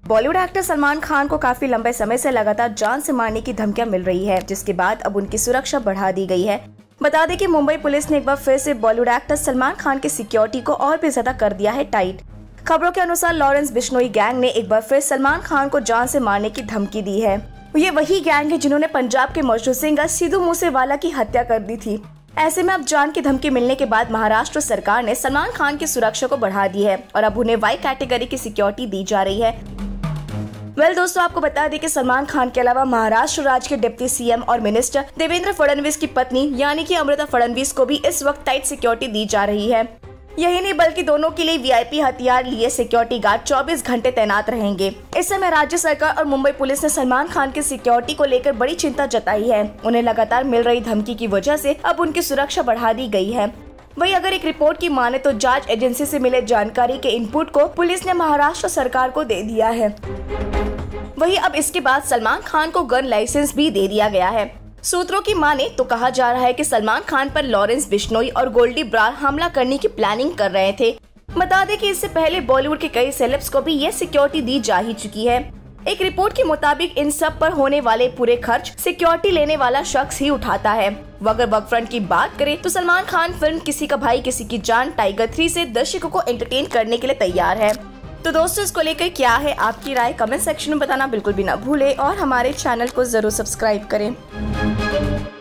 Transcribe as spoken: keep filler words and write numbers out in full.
Bollywood actor Salman Khan को काफी लंबे समय से लगातार जान से मारने की धमकियां मिल रही है, जिसके बाद अब उनकी सुरक्षा बढ़ा दी गई है। बता दें कि मुंबई पुलिस ने एक बार फिर से बॉलीवुड एक्टर सलमान खान की सिक्योरिटी को और भी ज्यादा कर दिया है टाइट। खबरों के अनुसार लॉरेंस बिश्नोई गैंग ने एक बार फिर सलमान खान को जान से मारने की धमकी दी है। ये वही गैंग है जिन्होंने पंजाब के मशहूर सिंगर सिद्धू मूसेवाला की हत्या कर दी थी। ऐसे में अब जान की धमकी मिलने के बाद महाराष्ट्र सरकार ने सलमान खान की सुरक्षा को बढ़ा दी है और अब उन्हें वाई कैटेगरी की सिक्योरिटी दी जा रही है। वेल well, दोस्तों, आपको बता दें कि सलमान खान के अलावा महाराष्ट्र राज्य के डिप्टी सीएम और मिनिस्टर देवेंद्र फडणवीस की पत्नी यानी कि अमृता फडणवीस को भी इस वक्त टाइट सिक्योरिटी दी जा रही है। यही नहीं बल्कि दोनों के लिए वीआईपी हथियार लिए सिक्योरिटी गार्ड चौबीस घंटे तैनात रहेंगे। इस समय राज्य सरकार और मुंबई पुलिस ने सलमान खान की सिक्योरिटी को लेकर बड़ी चिंता जताई है। उन्हें लगातार मिल रही धमकी की वजह से अब उनकी सुरक्षा बढ़ा दी गई है। वहीं अगर एक रिपोर्ट की माने तो जांच एजेंसी से मिले जानकारी के इनपुट को पुलिस ने महाराष्ट्र सरकार को दे दिया है। वहीं अब इसके बाद सलमान खान को गन लाइसेंस भी दे दिया गया है। सूत्रों की माने तो कहा जा रहा है कि सलमान खान पर लॉरेंस बिश्नोई और गोल्डी ब्रार हमला करने की प्लानिंग कर रहे थे। बता दें कि इससे पहले बॉलीवुड के कई सेलेब्स को भी ये सिक्योरिटी दी जा ही चुकी है। एक रिपोर्ट के मुताबिक इन सब पर होने वाले पूरे खर्च सिक्योरिटी लेने वाला शख्स ही उठाता है। अगर वर्क फ्रंट की बात करें तो सलमान खान फिल्म किसी का भाई किसी की जान टाइगर थ्री से दर्शकों को एंटरटेन करने के लिए तैयार है। तो दोस्तों, इसको लेकर क्या है आपकी राय, कमेंट सेक्शन में बताना बिल्कुल भी ना भूले और हमारे चैनल को जरूर सब्सक्राइब करें।